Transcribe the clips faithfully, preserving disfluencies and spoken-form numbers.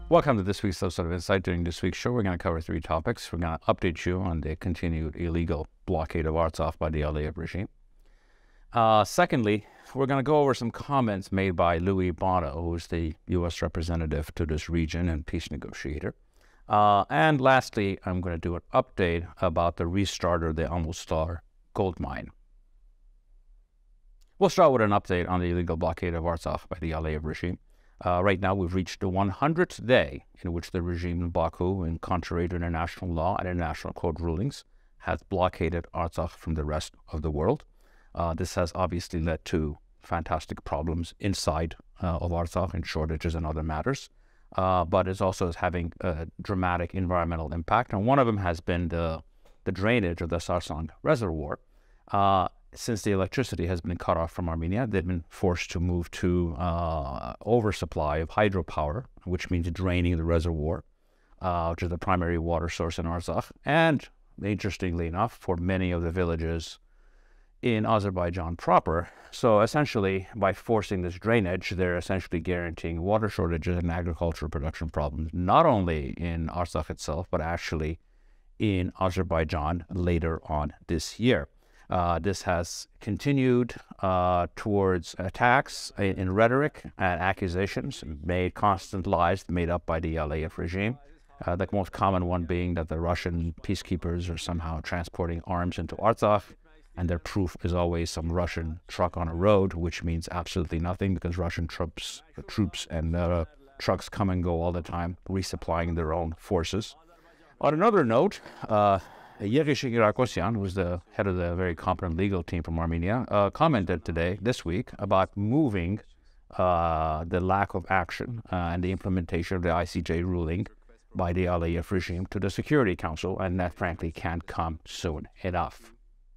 Welcome to this week's episode of Insight. During this week's show, we're going to cover three topics. We're going to update you on the continued illegal blockade of Artsakh by the Aliyev regime. Uh, secondly, we're going to go over some comments made by Louis Bono, who's the U S representative to this region and peace negotiator. Uh, and lastly, I'm going to do an update about the restart of the Amustar gold mine. We'll start with an update on the illegal blockade of Artsakh by the Aliyev regime. Uh, right now, we've reached the one hundredth day in which the regime in Baku, in contrary to international law and international court rulings, has blockaded Artsakh from the rest of the world. Uh, this has obviously led to fantastic problems inside uh, of Artsakh and shortages and other matters, uh, but it's also having a dramatic environmental impact. And one of them has been the, the drainage of the Sarsang reservoir. Uh, Since the electricity has been cut off from Armenia, they've been forced to move to uh, oversupply of hydropower, which means draining the reservoir, uh, which is the primary water source in Artsakh. And interestingly enough, for many of the villages in Azerbaijan proper. So essentially, by forcing this drainage, they're essentially guaranteeing water shortages and agricultural production problems, not only in Artsakh itself, but actually in Azerbaijan later on this year. Uh, this has continued uh, towards attacks in, in rhetoric and accusations, made constant lies made up by the Aliyev regime. Uh, the most common one being that the Russian peacekeepers are somehow transporting arms into Artsakh, and their proof is always some Russian truck on a road, which means absolutely nothing because Russian troops, troops and uh, trucks come and go all the time, resupplying their own forces. On another note, uh, Yeri Shigirarkosyan, who was the head of the very competent legal team from Armenia, uh, commented today, this week, about moving uh, the lack of action uh, and the implementation of the I C J ruling by the Aliyev regime to the Security Council, and that frankly can't come soon enough.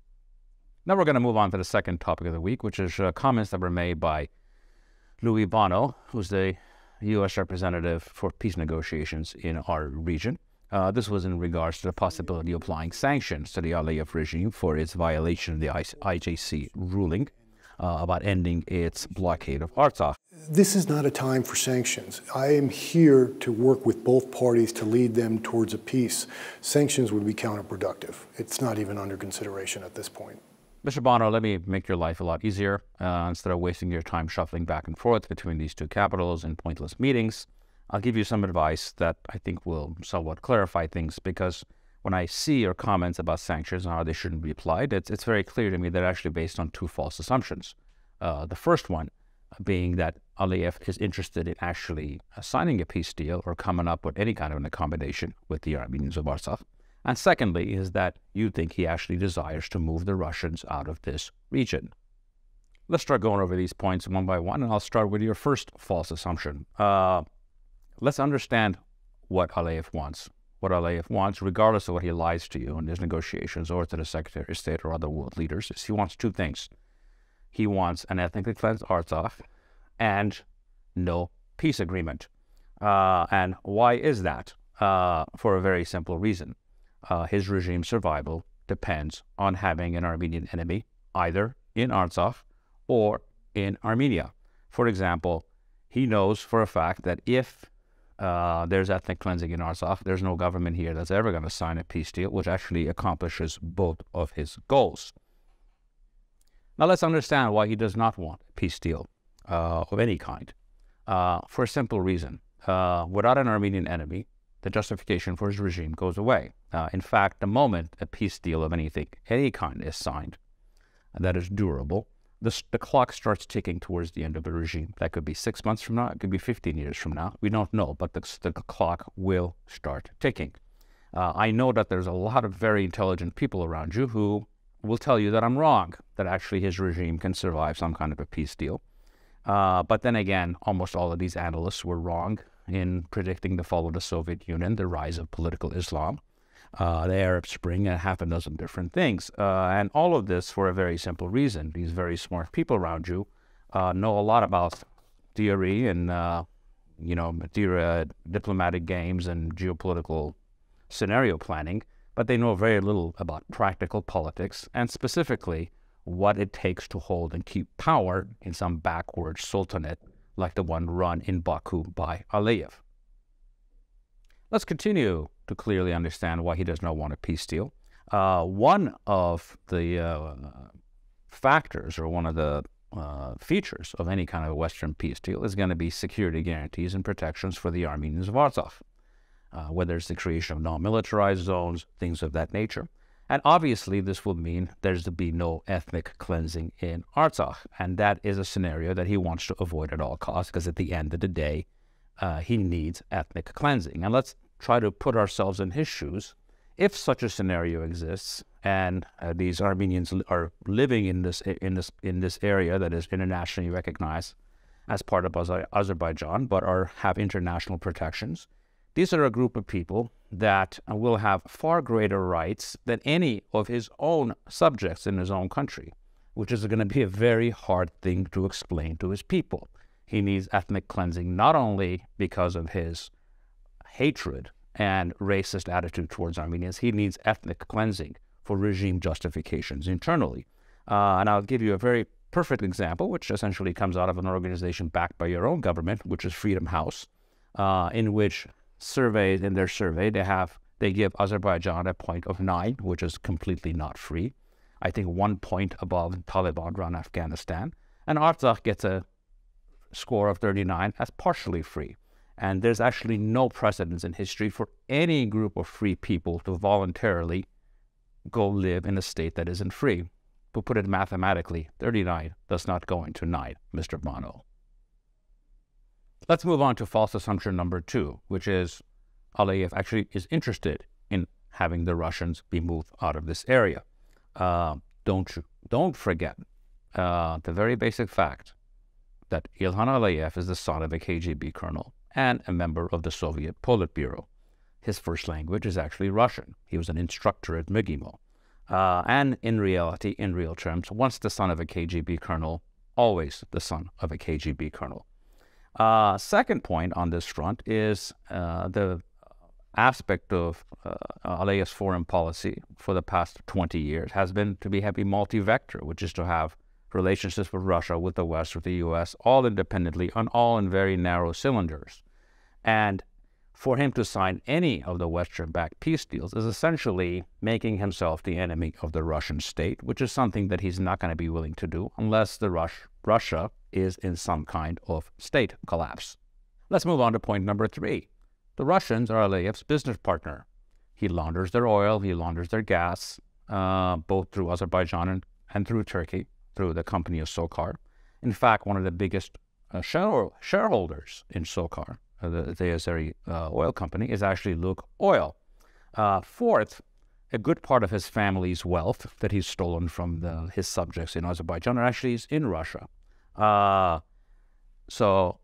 Now we're going to move on to the second topic of the week, which is uh, comments that were made by Louis Bono, who's the U S representative for peace negotiations in our region. Uh, this was in regards to the possibility of applying sanctions to the Aliyev regime for its violation of the I J C ruling uh, about ending its blockade of Artsakh. This is not a time for sanctions. I am here to work with both parties to lead them towards a peace. Sanctions would be counterproductive. It's not even under consideration at this point. Mister Bono, let me make your life a lot easier. Uh, instead of wasting your time shuffling back and forth between these two capitals in pointless meetings, I'll give you some advice that I think will somewhat clarify things, because when I see your comments about sanctions and how they shouldn't be applied, it's, it's very clear to me they're actually based on two false assumptions. Uh, the first one being that Aliyev is interested in actually signing a peace deal or coming up with any kind of an accommodation with the Armenians of Artsakh. And secondly is that you think he actually desires to move the Russians out of this region. Let's start going over these points one by one, and I'll start with your first false assumption. Uh, Let's understand what Aliyev wants. What Aliyev wants, regardless of what he lies to you in his negotiations or to the Secretary of State or other world leaders, is he wants two things. He wants an ethnically cleansed Artsakh and no peace agreement. Uh, and why is that? Uh, for a very simple reason. Uh, his regime's survival depends on having an Armenian enemy either in Artsakh or in Armenia. For example, he knows for a fact that if Uh, there's ethnic cleansing in Artsakh, there's no government here that's ever going to sign a peace deal, which actually accomplishes both of his goals. Now let's understand why he does not want a peace deal uh, of any kind. Uh, for a simple reason. Uh, without an Armenian enemy, the justification for his regime goes away. Uh, in fact, the moment a peace deal of anything, any kind is signed, and that is durable, The, the clock starts ticking towards the end of the regime. That could be six months from now. It could be fifteen years from now. We don't know, but the, the clock will start ticking. Uh, I know that there's a lot of very intelligent people around you who will tell you that I'm wrong, that actually his regime can survive some kind of a peace deal. Uh, but then again, almost all of these analysts were wrong in predicting the fall of the Soviet Union, the rise of political Islam, Uh, the Arab Spring, and half a dozen different things. Uh, and all of this for a very simple reason. These very smart people around you uh, know a lot about theory and, uh, you know, theory, diplomatic games and geopolitical scenario planning, but they know very little about practical politics and specifically what it takes to hold and keep power in some backward sultanate like the one run in Baku by Aliyev. Let's continue to clearly understand why he does not want a peace deal. Uh, one of the uh, factors, or one of the uh, features of any kind of Western peace deal, is going to be security guarantees and protections for the Armenians of Artsakh, uh, whether it's the creation of non-militarized zones, things of that nature. And obviously, this will mean there's to be no ethnic cleansing in Artsakh, and that is a scenario that he wants to avoid at all costs, because at the end of the day, uh, he needs ethnic cleansing. And let's try to put ourselves in his shoes. If such a scenario exists, and uh, these Armenians are living in this in this in this area that is internationally recognized as part of Azerbaijan, but are have international protections, these are a group of people that will have far greater rights than any of his own subjects in his own country, which is going to be a very hard thing to explain to his people. He needs ethnic cleansing not only because of his hatred and racist attitude towards Armenians, he needs ethnic cleansing for regime justifications internally. Uh, and I'll give you a very perfect example, which essentially comes out of an organization backed by your own government, which is Freedom House, uh, in which surveys, in their survey, they have they give Azerbaijan a point of nine, which is completely not free. I think one point above Taliban run Afghanistan. And Artsakh gets a score of thirty-nine as partially free. And there's actually no precedence in history for any group of free people to voluntarily go live in a state that isn't free. To put it mathematically, thirty-nine does not go into nine, Mister Bono. Let's move on to false assumption number two, which is Aliyev actually is interested in having the Russians be moved out of this area. Uh, don't, you, don't forget uh, the very basic fact that Ilhan Aliyev is the son of a K G B colonel and a member of the Soviet Politburo. His first language is actually Russian. He was an instructor at M G I M O. Uh, and in reality, in real terms, once the son of a K G B colonel, always the son of a K G B colonel. Uh, second point on this front is uh, the aspect of uh, Aliyev's foreign policy for the past twenty years has been to be heavy multi-vector, which is to have relationships with Russia, with the West, with the U S, all independently, and all in very narrow cylinders. And for him to sign any of the Western-backed peace deals is essentially making himself the enemy of the Russian state, which is something that he's not going to be willing to do unless the Rus- Russia is in some kind of state collapse. Let's move on to point number three. The Russians are Aliyev's business partner. He launders their oil, he launders their gas, uh, both through Azerbaijan and, and through Turkey, through the company of SOCAR. In fact, one of the biggest uh, share- shareholders in SOCAR, uh, the, the Azeri uh, oil company, is actually Luke Oil. Uh, fourth, a good part of his family's wealth that he's stolen from the, his subjects in Azerbaijan are actually in Russia. Uh, so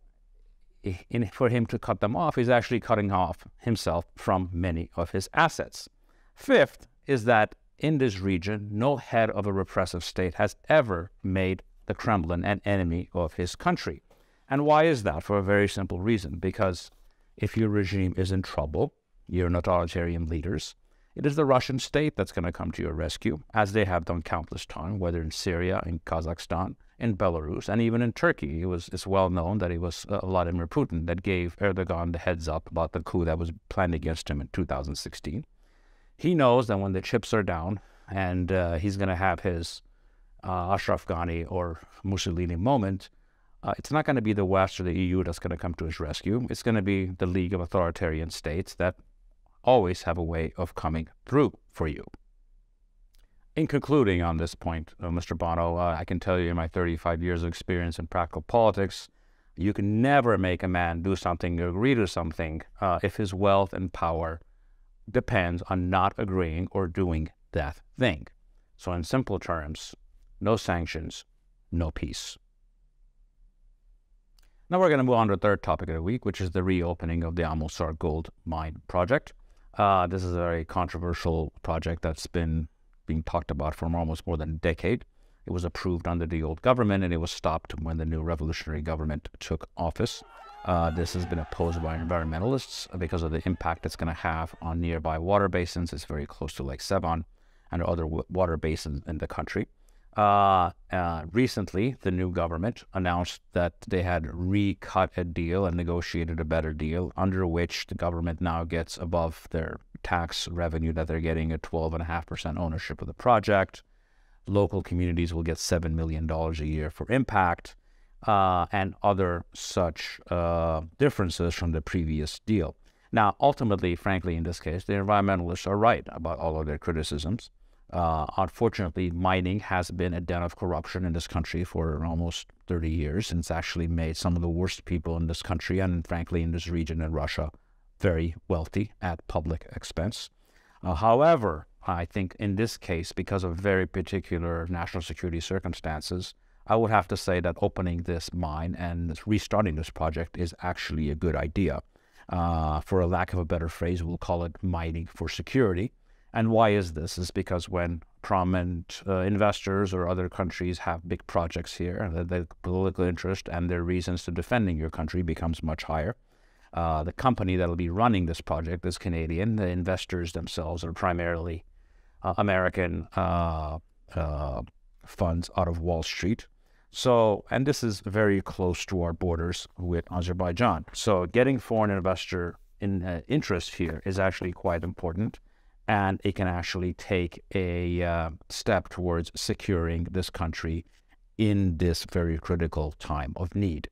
in, for him to cut them off, he's actually cutting off himself from many of his assets. Fifth is that in this region, no head of a repressive state has ever made the Kremlin an enemy of his country. And why is that? For a very simple reason. Because if your regime is in trouble, your authoritarian leaders, it is the Russian state that's going to come to your rescue, as they have done countless times, whether in Syria, in Kazakhstan, in Belarus, and even in Turkey. It was, it's well known that it was uh, Vladimir Putin that gave Erdogan the heads up about the coup that was planned against him in two thousand sixteen. He knows that when the chips are down and uh, he's going to have his uh, Ashraf Ghani or Mussolini moment, uh, it's not going to be the West or the E U that's going to come to his rescue. It's going to be the League of Authoritarian States that always have a way of coming through for you. In concluding on this point, uh, Mister Bono, uh, I can tell you in my thirty-five years of experience in practical politics, you can never make a man do something or agree to something uh, if his wealth and power depends on not agreeing or doing that thing. So in simple terms, no sanctions, no peace. Now we're going to move on to the third topic of the week, which is the reopening of the Amulsar gold mine project. Uh, this is a very controversial project that's been being talked about for almost more than a decade. It was approved under the old government and it was stopped when the new revolutionary government took office. Uh, this has been opposed by environmentalists because of the impact it's going to have on nearby water basins. It's very close to Lake Sevan and other w- water basins in the country. Uh, uh, recently, the new government announced that they had recut a deal and negotiated a better deal under which the government now gets above their tax revenue that they're getting a twelve point five percent ownership of the project. Local communities will get seven million dollars a year for impact uh, and other such uh, differences from the previous deal. Now, ultimately, frankly, in this case, the environmentalists are right about all of their criticisms. Uh, unfortunately, mining has been a den of corruption in this country for almost thirty years, and it's actually made some of the worst people in this country and, frankly, in this region in Russia very wealthy at public expense. Uh, however, I think in this case, because of very particular national security circumstances, I would have to say that opening this mine and restarting this project is actually a good idea. Uh, for a lack of a better phrase, we'll call it mining for security. And why is this? Is because when prominent uh, investors or other countries have big projects here, the, the political interest and their reasons to defending your country becomes much higher. Uh, the company that will be running this project is Canadian. The investors themselves are primarily uh, American uh, uh, funds out of Wall Street. So, and this is very close to our borders with Azerbaijan. So getting foreign investor in, uh, interest here is actually quite important. And it can actually take a uh, step towards securing this country in this very critical time of need.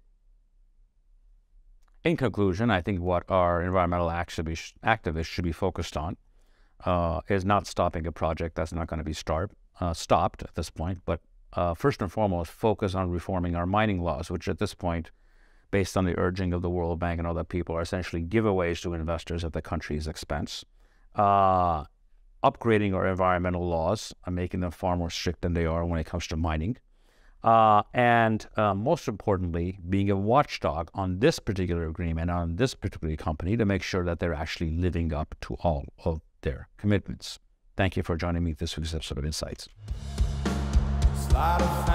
In conclusion, I think what our environmental activists, activists should be focused on uh, is not stopping a project that's not going to be start, uh, stopped at this point, but uh, first and foremost, focus on reforming our mining laws, which at this point, based on the urging of the World Bank and other people, are essentially giveaways to investors at the country's expense. Uh, upgrading our environmental laws and making them far more strict than they are when it comes to mining. Uh, and uh, most importantly, being a watchdog on this particular agreement, on this particular company, to make sure that they're actually living up to all of their commitments. Thank you for joining me this week's episode of Insights. Slide of